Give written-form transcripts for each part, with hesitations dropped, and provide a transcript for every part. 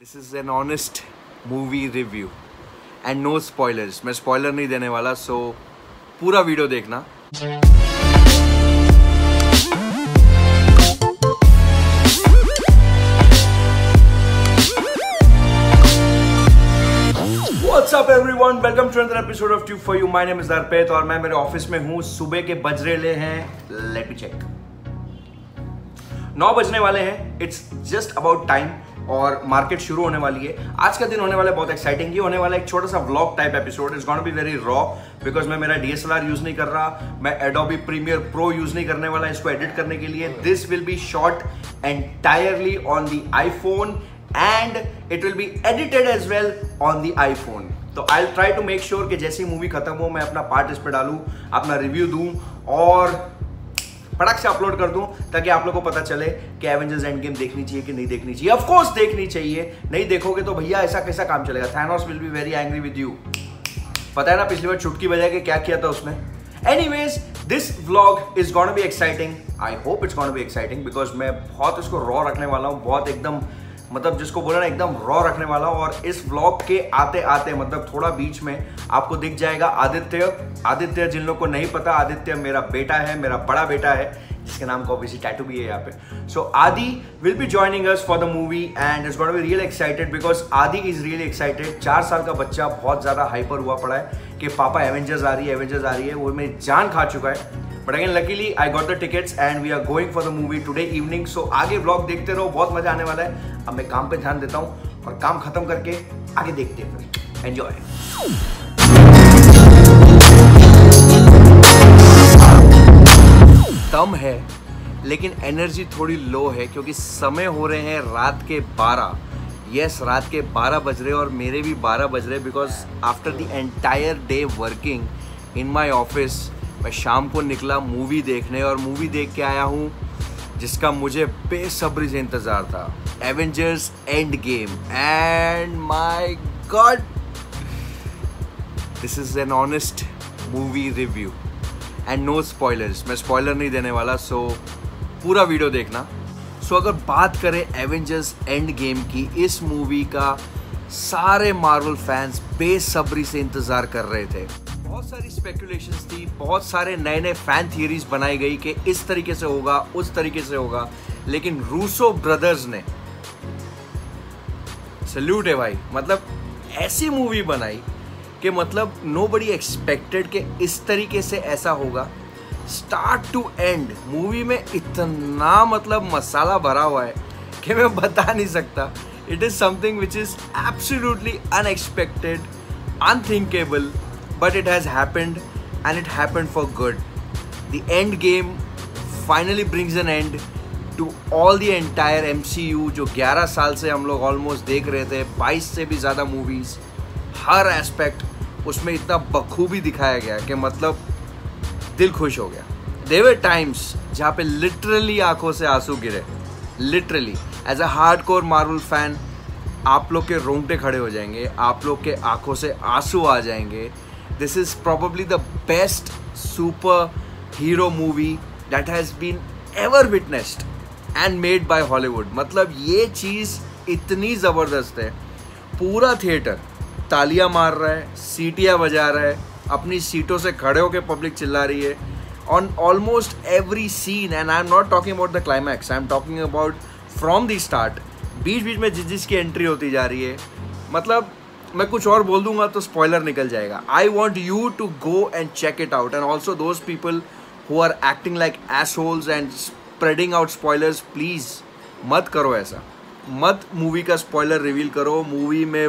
This is an honest movie review and no spoilers. मैं spoiler नहीं देने वाला, सो पूरा वीडियो देखना। What's up everyone? Welcome to another episode of Tube for You. My name is Arpit और मैं मेरे ऑफिस में हूँ। सुबह के बज रहे हैं, लेट मी चेक, 9 बजने वाले हैं। इट्स जस्ट अबाउट टाइम और मार्केट शुरू होने वाली है। आज का दिन होने वाला है बहुत एक्साइटिंग। ये होने वाला है एक छोटा सा vlog type episode. It's gonna be very raw because मैं मेरा DSLR यूज नहीं कर रहा, मैं Adobe Premiere Pro यूज नहीं करने वाला इसको एडिट करने के लिए। This will be shot entirely on the iPhone and it will be edited as well on the iPhone. तो I'll try to make sure कि जैसी मूवी खत्म हो मैं अपना पार्ट इस पे डालूं, अपना रिव्यू दूं और फटाक से अपलोड कर दूं ताकि आप लोगों को पता चले कि एवेंजर्स एंड गेम देखनी चाहिए कि नहीं देखनी चाहिए। ऑफ कोर्स देखनी चाहिए, नहीं देखोगे तो भैया ऐसा कैसा काम चलेगा। Thanos will be very angry with you. पता है ना पिछली बार चुटकी बजा के क्या किया था उसने। Anyways, this vlog is gonna be exciting. I hope it's gonna be exciting because मैं बहुत इसको रॉ रखने वाला हूँ, बहुत एकदम मतलब जिसको बोला ना एकदम रॉ रखने वाला हूं। और इस व्लॉग के आते आते मतलब थोड़ा बीच में आपको दिख जाएगा आदित्य। जिन लोग को नहीं पता, आदित्य मेरा बेटा है, मेरा बड़ा बेटा है, जिसके नाम का ऑब्वियसली टैटू भी है यहाँ पे। So Aadi will be joining us for the movie and it's gonna be real excited because Aadi is really excited. 4 साल का बच्चा बहुत ज्यादा हाइपर हुआ पड़ा है कि पापा एवेंजर्स आ रही है। वो मेरी जान खा चुका है। But again luckily I got the tickets and we are going for the movie today evening. So आगे व्लॉग देखते रहो, बहुत मजा आने वाला है। अब मैं काम पे ध्यान देता हूँ और काम खत्म करके आगे देखते हैं, फिर एंजॉय। दम है लेकिन एनर्जी थोड़ी लो है क्योंकि समय हो रहे हैं रात के 12। यस, रात के 12 बज रहे और मेरे भी 12 बज रहे because after the entire day working in my office मैं शाम को निकला मूवी देखने और मूवी देख के आया हूँ जिसका मुझे बेसब्री से इंतज़ार था, Avengers Endgame. And my god, this is an honest movie review and no spoilers. मैं स्पॉयलर नहीं देने वाला, सो पूरा वीडियो देखना। सो अगर बात करें एवेंजर्स एंड गेम की, इस मूवी का सारे मार्वल फैंस बेसब्री से इंतज़ार कर रहे थे। बहुत सारी स्पेकुलेशंस थी, बहुत सारे नए नए फैन थियरीज बनाई गई कि इस तरीके से होगा, उस तरीके से होगा, लेकिन रूसो ब्रदर्स ने, सल्यूट है भाई, मतलब ऐसी मूवी बनाई कि मतलब नोबडी एक्सपेक्टेड कि इस तरीके से ऐसा होगा। स्टार्ट टू एंड मूवी में इतना मतलब मसाला भरा हुआ है कि मैं बता नहीं सकता। It is something which is absolutely unexpected, unthinkable, but it has happened and it happened for good. The end game finally brings an end to all the entire MCU जो 11 साल से हम लोग ऑलमोस्ट देख रहे थे, 22 से भी ज़्यादा मूवीज़, हर एस्पेक्ट उसमें इतना बखूबी दिखाया गया कि मतलब दिल खुश हो गया। There were times जहाँ पे लिटरली आंखों से आंसू गिरे, literally. As a hardcore Marvel fan आप लोग के रोंगटे खड़े हो जाएंगे, आप लोग के आंखों से आंसू आ जाएंगे। This is probably the best superhero movie that has been ever witnessed and made by Hollywood. मतलब ये चीज़ इतनी ज़बरदस्त है, पूरा थिएटर तालियां मार रहा है, सीटियां बजा रहा है, अपनी सीटों से खड़े होकर पब्लिक चिल्ला रही है on almost every scene. And I'm not talking about the climax, I'm talking about from the start. बीच बीच में जिसकी एंट्री होती जा रही है, मतलब मैं कुछ और बोल दूंगा तो स्पॉइलर निकल जाएगा। I want you to go and check it out and also those people who are acting like assholes and spreading out spoilers, please मत करो ऐसा, मत मूवी का स्पॉइलर रिवील करो। मूवी में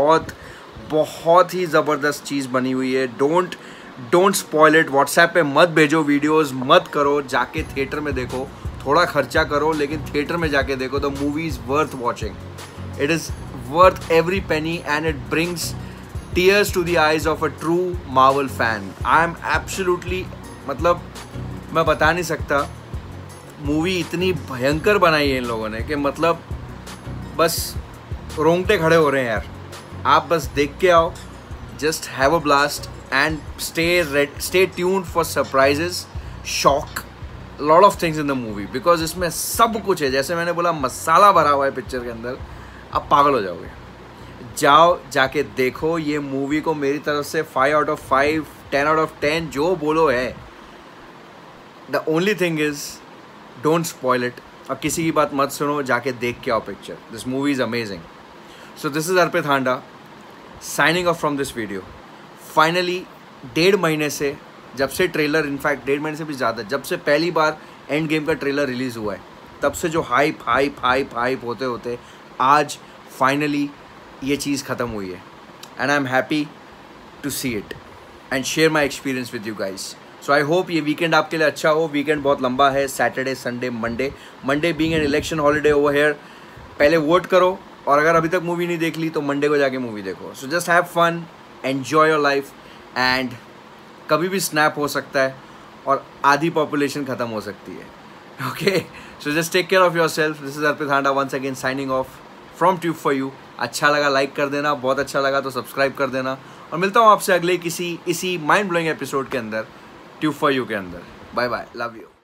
बहुत ही ज़बरदस्त चीज़ बनी हुई है। Don't spoil it. व्हाट्सएप पे मत भेजो वीडियोज़, मत करो। जाके थिएटर में देखो, थोड़ा खर्चा करो लेकिन थिएटर में जाके देखो। The movie is worth watching, it is worth every penny and it brings tears to the eyes of a true Marvel fan. I am absolutely, मतलब मैं बता नहीं सकता, मूवी इतनी भयंकर बनाई है इन लोगों ने कि मतलब बस रोंगटे खड़े हो रहे हैं यार। आप बस देख के आओ, just have a blast and stay tuned for surprises, shock, lot of things in the movie because इसमें सब कुछ है। जैसे मैंने बोला मसाला भरा हुआ है पिक्चर के अंदर। आप पागल हो जाओगे। जाओ जाके देखो ये मूवी को, मेरी तरफ से 5 आउट ऑफ 5, 10 आउट ऑफ 10 जो बोलो है। The only thing is don't spoil it, और किसी की बात मत सुनो, जाके देख के आओ picture. This movie is amazing. So this is Arpit Handa signing off from this video. Finally 1.5 महीने से, जब से ट्रेलर, इनफैक्ट 1.5 महीने से भी ज़्यादा, जब से पहली बार एंड गेम का ट्रेलर रिलीज़ हुआ है, तब से जो हाइप होते होते आज फाइनली ये चीज़ ख़त्म हुई है। And I am happy to see it and share my experience with you guys. So I hope ये वीकेंड आपके लिए अच्छा हो। वीकेंड बहुत लंबा है, Saturday, Sunday, Monday being an election holiday over here. पहले वोट करो, और अगर अभी तक मूवी नहीं देख ली तो मंडे को जाके मूवी देखो। So just have fun, enjoy your life, and कभी भी स्नैप हो सकता है और आधी पॉपुलेशन ख़त्म हो सकती है। Okay, so just take care of yourself. This is Arpit Handa once again signing off from tube for you. अच्छा लगा लाइक कर देना, बहुत अच्छा लगा तो सब्सक्राइब कर देना, और मिलता हूँ आपसे अगले किसी इसी माइंड ब्लोइंग एपिसोड के अंदर, ट्यूब फॉर यू के अंदर। Bye bye, love you.